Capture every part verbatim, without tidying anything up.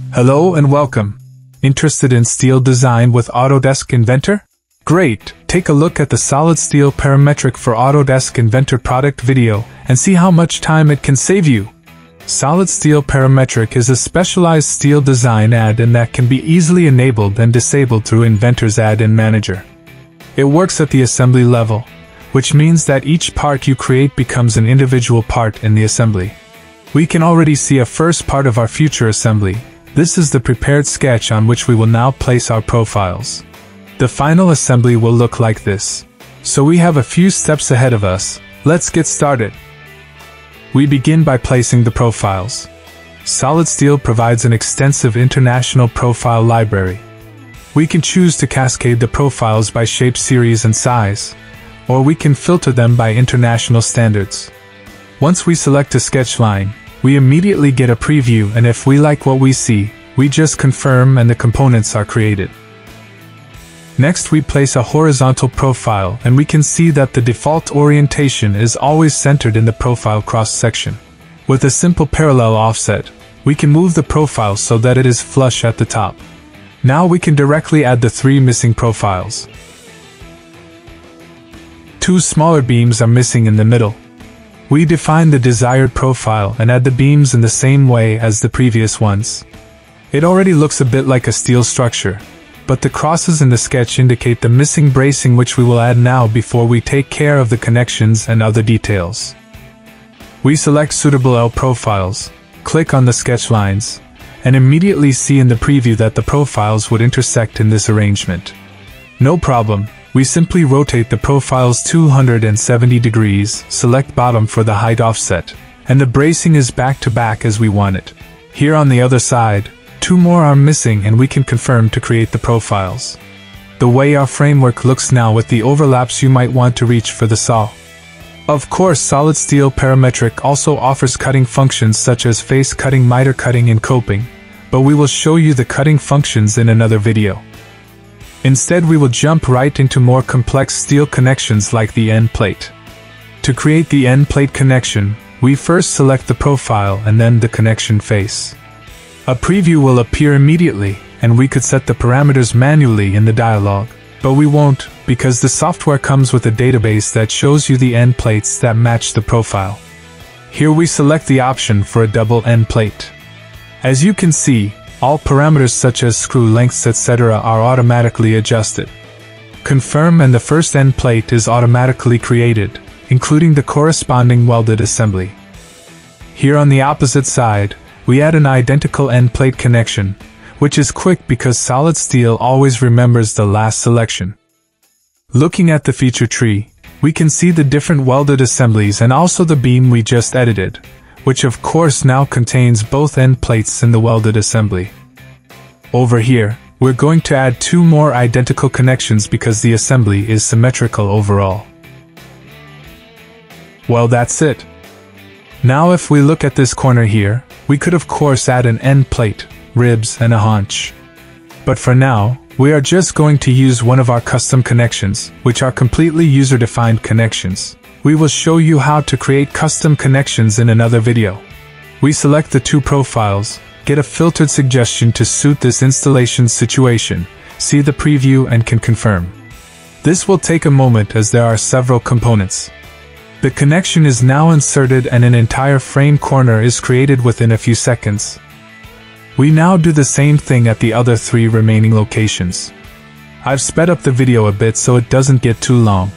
Hello and welcome. Interested in steel design with Autodesk Inventor? Great! Take a look at the SolidSteel parametric for Autodesk Inventor product video and see how much time it can save you. SolidSteel parametric is a specialized steel design add-in that can be easily enabled and disabled through Inventor's add-in manager. It works at the assembly level, which means that each part you create becomes an individual part in the assembly. We can already see a first part of our future assembly. This is the prepared sketch on which we will now place our profiles. The final assembly will look like this. So we have a few steps ahead of us. Let's get started. We begin by placing the profiles. SolidSteel provides an extensive international profile library. We can choose to cascade the profiles by shape, series, and size, or we can filter them by international standards. Once we select a sketch line, we immediately get a preview, and if we like what we see, we just confirm and the components are created. Next, we place a horizontal profile, and we can see that the default orientation is always centered in the profile cross-section. With a simple parallel offset, we can move the profile so that it is flush at the top. Now we can directly add the three missing profiles. Two smaller beams are missing in the middle. We define the desired profile and add the beams in the same way as the previous ones. It already looks a bit like a steel structure, but the crosses in the sketch indicate the missing bracing, which we will add now before we take care of the connections and other details. We select suitable L profiles, click on the sketch lines, and immediately see in the preview that the profiles would intersect in this arrangement. No problem. We simply rotate the profiles two hundred seventy degrees, select bottom for the height offset, and the bracing is back to back as we want it. Here on the other side, two more are missing and we can confirm to create the profiles. The way our framework looks now with the overlaps you might want to reach for the saw. Of course, SolidSteel parametric also offers cutting functions such as face cutting, miter cutting, and coping, but we will show you the cutting functions in another video. Instead, we will jump right into more complex steel connections like the end plate. To create the end plate connection, we first select the profile and then the connection face. A preview will appear immediately, and we could set the parameters manually in the dialog, but we won't, because the software comes with a database that shows you the end plates that match the profile. Here we select the option for a double end plate. As you can see, all parameters such as screw lengths, et cetera are automatically adjusted. Confirm and the first end plate is automatically created, including the corresponding welded assembly. Here on the opposite side, we add an identical end plate connection, which is quick because SolidSteel always remembers the last selection. Looking at the feature tree, we can see the different welded assemblies and also the beam we just edited, which of course now contains both end plates in the welded assembly. Over here, we're going to add two more identical connections because the assembly is symmetrical overall. Well, that's it. Now if we look at this corner here, we could of course add an end plate, ribs, and a haunch. But for now, we are just going to use one of our custom connections, which are completely user-defined connections. We will show you how to create custom connections in another video. We select the two profiles, get a filtered suggestion to suit this installation situation, see the preview and can confirm. This will take a moment as there are several components. The connection is now inserted and an entire frame corner is created within a few seconds. We now do the same thing at the other three remaining locations. I've sped up the video a bit so it doesn't get too long.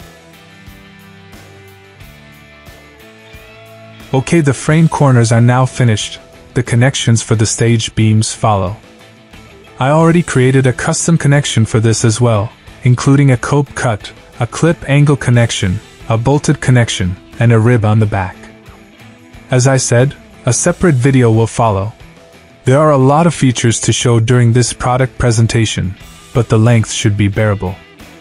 Okay, the frame corners are now finished. The connections for the stage beams follow. I already created a custom connection for this as well, including a cope cut, a clip angle connection, a bolted connection, and a rib on the back. As I said, a separate video will follow. There are a lot of features to show during this product presentation, but the length should be bearable.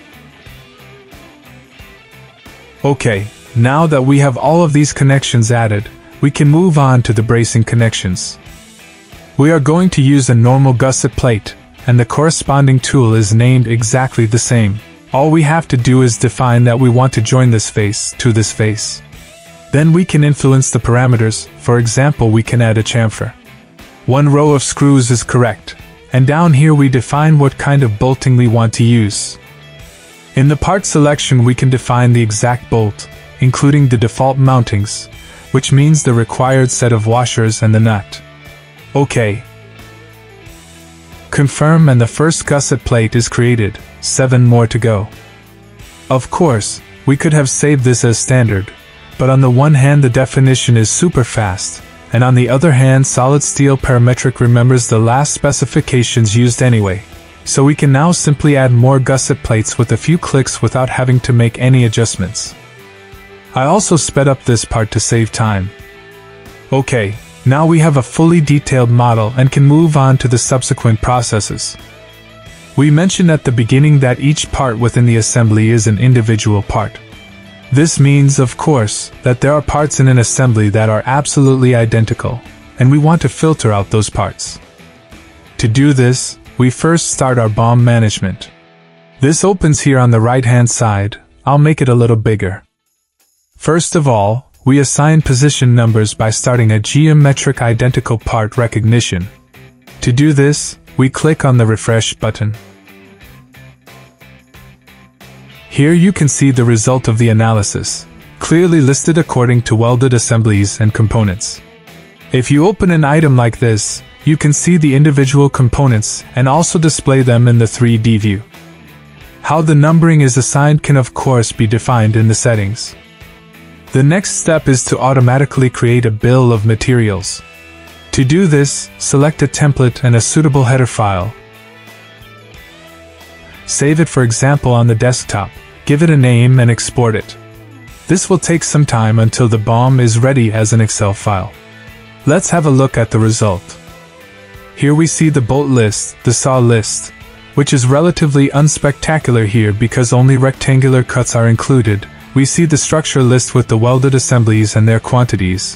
Okay, now that we have all of these connections added, we can move on to the bracing connections. We are going to use a normal gusset plate, and the corresponding tool is named exactly the same. All we have to do is define that we want to join this face to this face. Then we can influence the parameters. For example, we can add a chamfer. One row of screws is correct, and down here we define what kind of bolting we want to use. In the part selection we can define the exact bolt, including the default mountings, which means the required set of washers and the nut. OK. Confirm, and the first gusset plate is created, seven more to go. Of course, we could have saved this as standard, but on the one hand the definition is super fast, and on the other hand SolidSteel parametric remembers the last specifications used anyway, so we can now simply add more gusset plates with a few clicks without having to make any adjustments. I also sped up this part to save time. OK, now we have a fully detailed model and can move on to the subsequent processes. We mentioned at the beginning that each part within the assembly is an individual part. This means, of course, that there are parts in an assembly that are absolutely identical, and we want to filter out those parts. To do this, we first start our B O M management. This opens here on the right-hand side. I'll make it a little bigger. First of all, we assign position numbers by starting a geometric identical part recognition. To do this, we click on the refresh button. Here you can see the result of the analysis, clearly listed according to welded assemblies and components. If you open an item like this, you can see the individual components and also display them in the three D view. How the numbering is assigned can of course be defined in the settings. The next step is to automatically create a bill of materials. To do this, select a template and a suitable header file. Save it, for example, on the desktop, give it a name and export it. This will take some time until the B O M is ready as an Excel file. Let's have a look at the result. Here we see the bolt list, the saw list, which is relatively unspectacular here because only rectangular cuts are included. We see the structure list with the welded assemblies and their quantities.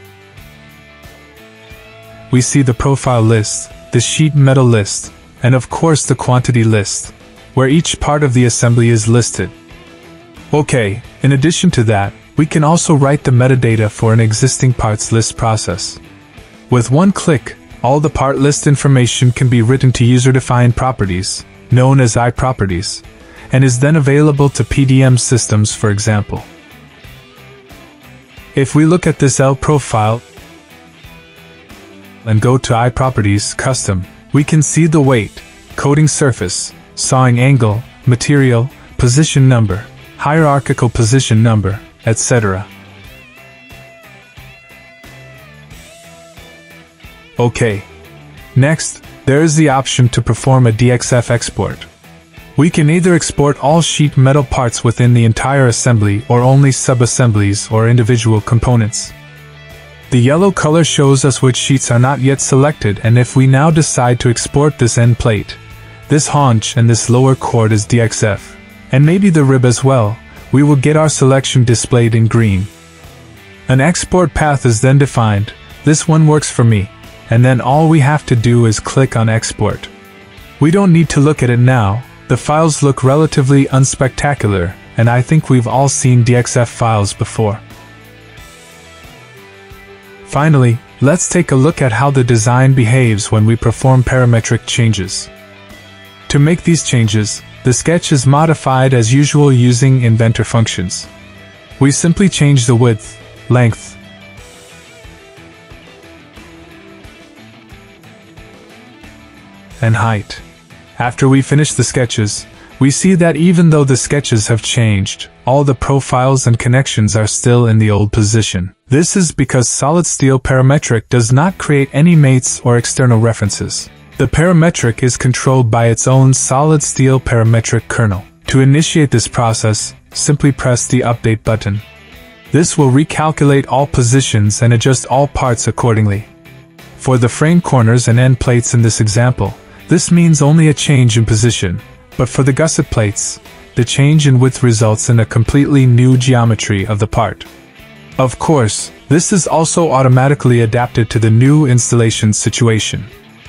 We see the profile list, the sheet metal list, and of course the quantity list, where each part of the assembly is listed. OK, in addition to that, we can also write the metadata for an existing parts list process. With one click, all the part list information can be written to user-defined properties, known as I properties, and is then available to P D M systems, for example. If we look at this L profile and go to I properties custom, we can see the weight, coating surface, sawing angle, material, position number, hierarchical position number, et cetera. OK. Next, there is the option to perform a D X F export. We can either export all sheet metal parts within the entire assembly or only sub-assemblies or individual components. The yellow color shows us which sheets are not yet selected, and if we now decide to export this end plate, this haunch and this lower chord as D X F, and maybe the rib as well, we will get our selection displayed in green. An export path is then defined. This one works for me, and then all we have to do is click on export. We don't need to look at it now. The files look relatively unspectacular, and I think we've all seen D X F files before. Finally, let's take a look at how the design behaves when we perform parametric changes. To make these changes, the sketch is modified as usual using Inventor functions. We simply change the width, length, and height. After we finish the sketches, we see that even though the sketches have changed, all the profiles and connections are still in the old position. This is because SolidSteel parametric does not create any mates or external references. The parametric is controlled by its own SolidSteel parametric kernel. To initiate this process, simply press the Update button. This will recalculate all positions and adjust all parts accordingly. For the frame corners and end plates in this example, this means only a change in position, but for the gusset plates, the change in width results in a completely new geometry of the part. Of course, this is also automatically adapted to the new installation situation.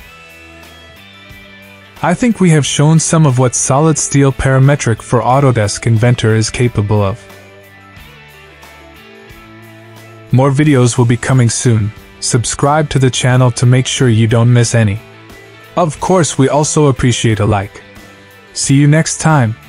I think we have shown some of what SolidSteel parametric for Autodesk Inventor is capable of. More videos will be coming soon. Subscribe to the channel to make sure you don't miss any. Of course, we also appreciate a like. See you next time.